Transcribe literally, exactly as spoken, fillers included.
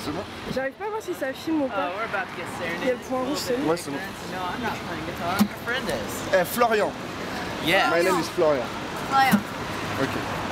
C'est bon? J'arrive pas à voir si ça filme ou pas. Il y a le point rouge, c'est bon? Ouais, c'est bon. Eh, Florian. Yeah. My name is Florian. Florian. Ok.